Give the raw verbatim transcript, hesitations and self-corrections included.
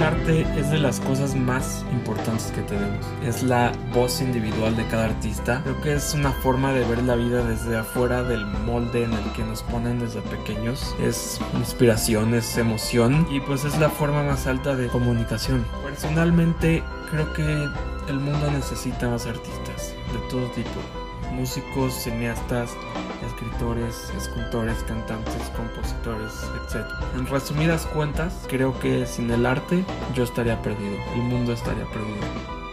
arte es de las cosas más importantes que tenemos. Es la voz individual de cada artista. Creo que es una forma de ver la vida desde afuera del molde en el que nos ponen desde pequeños. Es inspiración, es emoción y pues es la forma más alta de comunicación. Personalmente creo que el mundo necesita más artistas de todo tipo. Músicos, cineastas, escritores, escultores, cantantes, compositores, etcétera. En resumidas cuentas, creo que sin el arte yo estaría perdido, el mundo estaría perdido.